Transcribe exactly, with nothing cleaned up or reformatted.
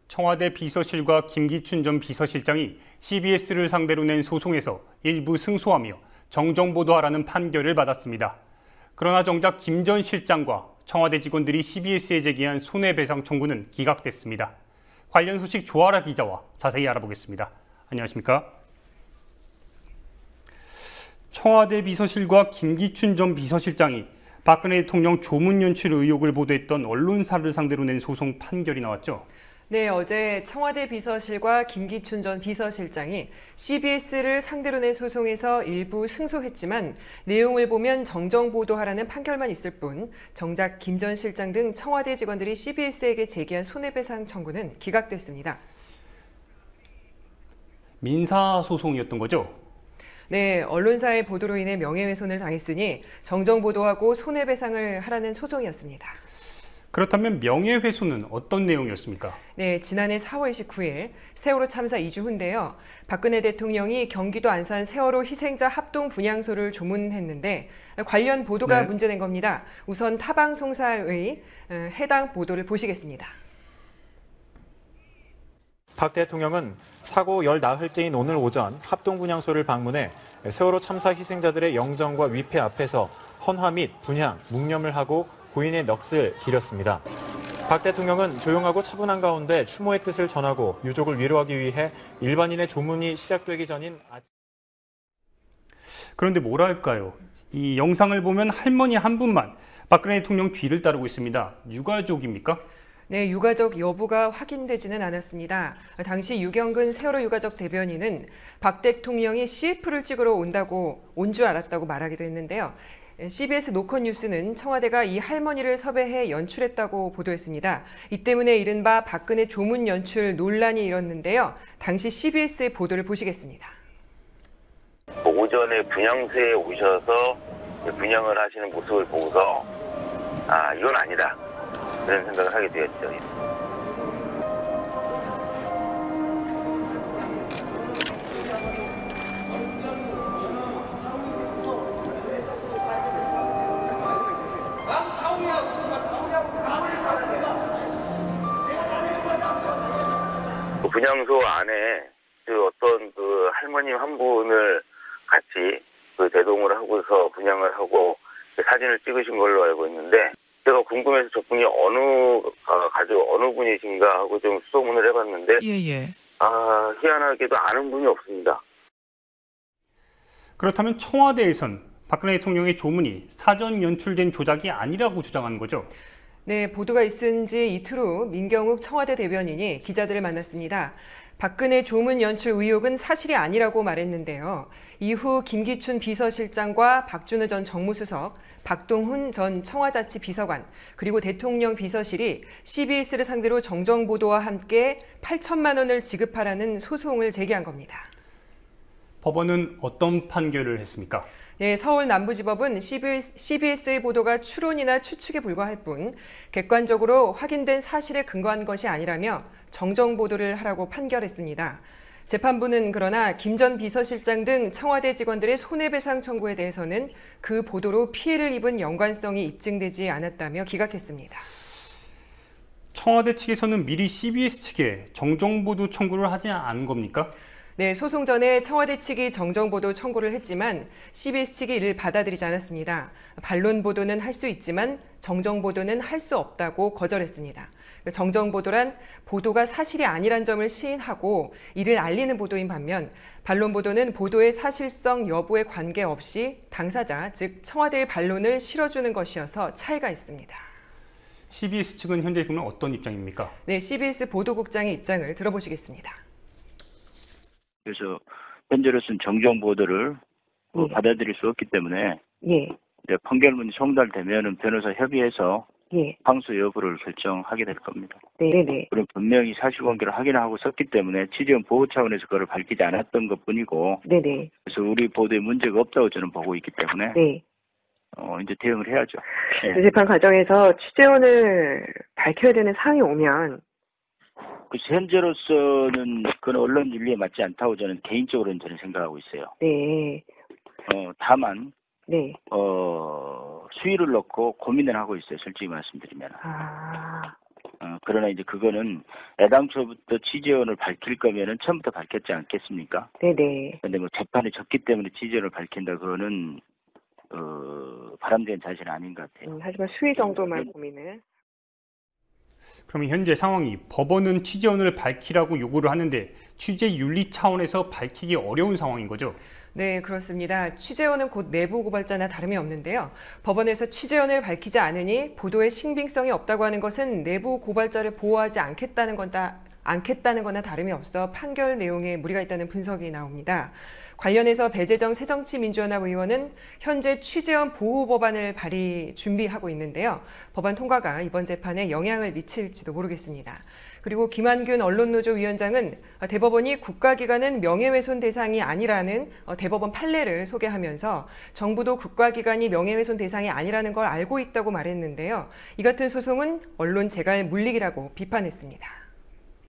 청와대 비서실과 김기춘 전 비서실장이 씨비에스를 상대로 낸 소송에서 일부 승소하며 정정보도하라는 판결을 받았습니다. 그러나 정작 김 전 실장과 청와대 직원들이 씨비에스에 제기한 손해배상 청구는 기각됐습니다. 관련 소식 조아라 기자와 자세히 알아보겠습니다. 안녕하십니까? 청와대 비서실과 김기춘 전 비서실장이 박근혜 대통령 조문 연출 의혹을 보도했던 언론사를 상대로 낸 소송 판결이 나왔죠. 네, 어제 청와대 비서실과 김기춘 전 비서실장이 씨비에스를 상대로 낸 소송에서 일부 승소했지만 내용을 보면 정정보도하라는 판결만 있을 뿐 정작 김 전 실장 등 청와대 직원들이 씨비에스에게 제기한 손해배상 청구는 기각됐습니다. 민사소송이었던 거죠? 네, 언론사의 보도로 인해 명예훼손을 당했으니 정정보도하고 손해배상을 하라는 소송이었습니다. 그렇다면 명예훼손은 어떤 내용이었습니까? 네, 지난해 사월 이십구일 세월호 참사 이 주 후인데요. 박근혜 대통령이 경기도 안산 세월호 희생자 합동 분향소를 조문했는데 관련 보도가 네. 문제된 겁니다. 우선 타방송사의 해당 보도를 보시겠습니다. 박 대통령은 사고 열 나흘째인 오늘 오전 합동 분향소를 방문해 세월호 참사 희생자들의 영정과 위패 앞에서 헌화 및 분향, 묵념을 하고 고인의 넋을 기렸습니다. 박 대통령은 조용하고 차분한 가운데 추모의 뜻을 전하고 유족을 위로하기 위해 일반인의 조문이 시작되기 전인 아침... 그런데 뭐랄까요? 이 영상을 보면 할머니 한 분만 박근혜 대통령 뒤를 따르고 있습니다. 유가족입니까? 네, 유가족 여부가 확인되지는 않았습니다. 당시 유경근 세월호 유가족 대변인은 박 대통령이 씨에프를 찍으러 온다고 온 줄 알았다고 말하기도 했는데요. 씨비에스 노컷 뉴스는 청와대가 이 할머니를 섭외해 연출했다고 보도했습니다. 이 때문에 이른바 박근혜 조문 연출 논란이 일었는데요. 당시 씨비에스의 보도를 보시겠습니다. 오전에 분향소에 오셔서 분향을 하시는 모습을 보고서 아, 이건 아니다. 그런 생각을 하게 되었죠. 분향소 안에 그 어떤 그 할머님 한 분을 같이 그 대동을 하고서 분향을 하고 사진을 찍으신 걸로 알고 있는데 제가 궁금해서 저분이 어느 가족 어느 분이신가 하고 좀 수소문을 해봤는데 예예. 아 희한하게도 아는 분이 없습니다. 그렇다면 청와대에선 박근혜 대통령의 조문이 사전 연출된 조작이 아니라고 주장한 거죠? 네, 보도가 있은 지 이틀 후 민경욱 청와대 대변인이 기자들을 만났습니다. 박근혜 조문 연출 의혹은 사실이 아니라고 말했는데요. 이후 김기춘 비서실장과 박준우 전 정무수석, 박동훈 전 청와자치 비서관, 그리고 대통령 비서실이 씨비에스를 상대로 정정보도와 함께 팔천만 원을 지급하라는 소송을 제기한 겁니다. 법원은 어떤 판결을 했습니까? 네, 서울 남부지법은 씨비에스의 보도가 추론이나 추측에 불과할 뿐 객관적으로 확인된 사실에 근거한 것이 아니라며 정정보도를 하라고 판결했습니다. 재판부는 그러나 김 전 비서실장 등 청와대 직원들의 손해배상 청구에 대해서는 그 보도로 피해를 입은 연관성이 입증되지 않았다며 기각했습니다. 청와대 측에서는 미리 씨비에스 측에 정정보도 청구를 하지 않은 겁니까? 네, 소송 전에 청와대 측이 정정보도 청구를 했지만 씨비에스 측이 이를 받아들이지 않았습니다. 반론 보도는 할 수 있지만 정정보도는 할 수 없다고 거절했습니다. 정정보도란 보도가 사실이 아니란 점을 시인하고 이를 알리는 보도인 반면 반론 보도는 보도의 사실성 여부에 관계없이 당사자, 즉 청와대의 반론을 실어주는 것이어서 차이가 있습니다. 씨비에스 측은 현재 그러면 어떤 입장입니까? 네, 씨비에스 보도국장의 입장을 들어보시겠습니다. 그래서 현재로서는 정정 보도를 예. 받아들일 수 없기 때문에 예. 이제 판결문이 송달되면은 변호사 협의해서 예. 항소 여부를 결정하게 될 겁니다. 네네. 그럼 분명히 사실관계를 확인하고 썼기 때문에 취재원 보호 차원에서 그걸 밝히지 않았던 것뿐이고. 네네. 그래서 우리 보도에 문제가 없다고 저는 보고 있기 때문에. 네. 어 이제 대응을 해야죠. 네. 재판 과정에서 취재원을 밝혀야 되는 사항이 오면. 그 현재로서는 그건 언론 윤리에 맞지 않다고 저는 개인적으로는 저는 생각하고 있어요. 네. 어 다만 네. 어 수위를 놓고 고민을 하고 있어요. 솔직히 말씀드리면. 아. 어, 그러나 이제 그거는 애당초부터 취재원을 밝힐 거면은 처음부터 밝혔지 않겠습니까? 네네. 근데 뭐 재판이 졌기 때문에 취재원을 밝힌다 그거는 어, 바람직한 자세는 아닌 것 같아요. 음, 하지만 수위 정도만 고민을. 그러면 현재 상황이 법원은 취재원을 밝히라고 요구를 하는데 취재 윤리 차원에서 밝히기 어려운 상황인 거죠? 네, 그렇습니다. 취재원은 곧 내부 고발자나 다름이 없는데요. 법원에서 취재원을 밝히지 않으니 보도의 신빙성이 없다고 하는 것은 내부 고발자를 보호하지 않겠다는 거다, 않겠다는 거나 다름이 없어 판결 내용에 무리가 있다는 분석이 나옵니다. 관련해서 배재정 새정치민주연합 의원은 현재 취재원 보호 법안을 발의 준비하고 있는데요. 법안 통과가 이번 재판에 영향을 미칠지도 모르겠습니다. 그리고 김한균 언론노조 위원장은 대법원이 국가기관은 명예훼손 대상이 아니라는 대법원 판례를 소개하면서 정부도 국가기관이 명예훼손 대상이 아니라는 걸 알고 있다고 말했는데요. 이 같은 소송은 언론 재갈 물리기라고 비판했습니다.